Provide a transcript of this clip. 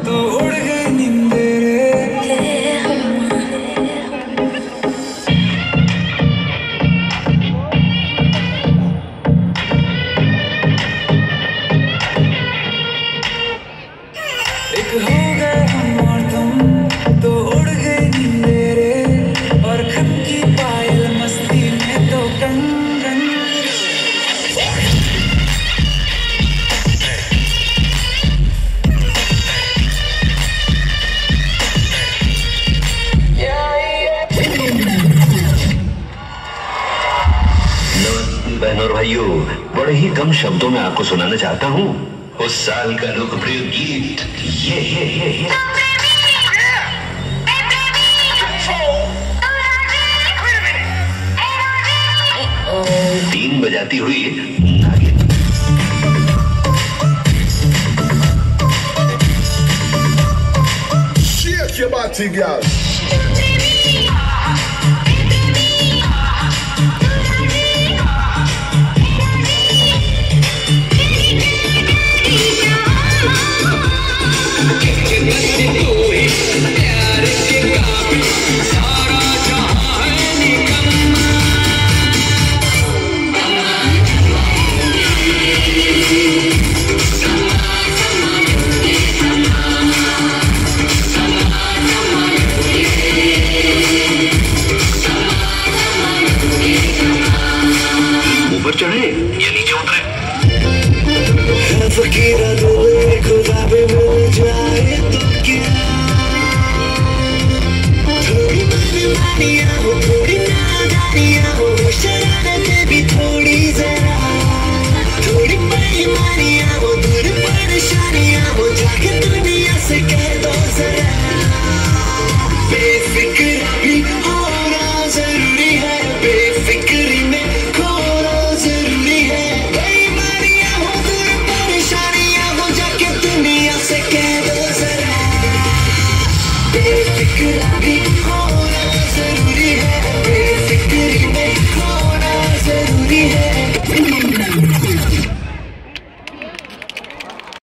तो उड़ गई नींदे रे। एक हो गए हम और तुम तो उड़ गई नींदे रे। और खन की पायल मस्ती में तो कन कन। बहनों और भाइयों, बड़े ही कम शब्दों में आपको सुनाना चाहता हूँ उस साल का लोकप्रिय गीत ये। 3 बजाती हुई नागिन। Shake your body, girl. ऊपर चढ़े या नीचे उतरे? फकीरा दूल्हे खुदा भी मिल जाए तो क्या। थोड़ी मनमानियाँ हो, थोड़ी नादानियाँ हो, शरारतें भी थोड़ी जरा। थोड़ी बेईमानियाँ हो, दूर परेशानियाँ हो, जाके दुनिया से कह दो जरा। बेफिक्र भी होना जरूरी है, बेफिक्री में खोना जरूरी है। बेईमानियाँ हो, दूर परेशानियाँ हो, जाके दुनिया से